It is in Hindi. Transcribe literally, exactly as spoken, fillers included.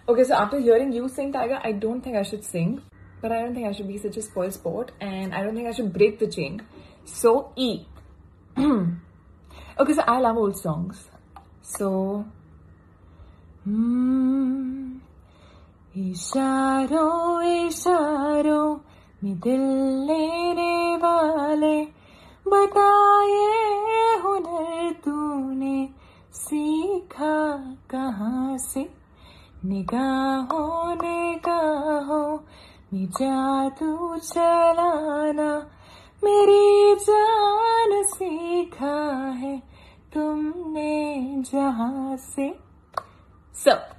Okay, so after hearing you sing, Tiger, I don't think I should sing. But I don't think I should be such a spoiled sport. And I don't think I should break the chain. So, E. Okay, so I love old songs. So... Hmm... इशारों इशारों में दिल लेने वाले बताए हुनर तूने सीखा कहाँ से निगाहों निगाहों में जादू चलाना मेरी जान सीखा है तुमने जहाँ से. So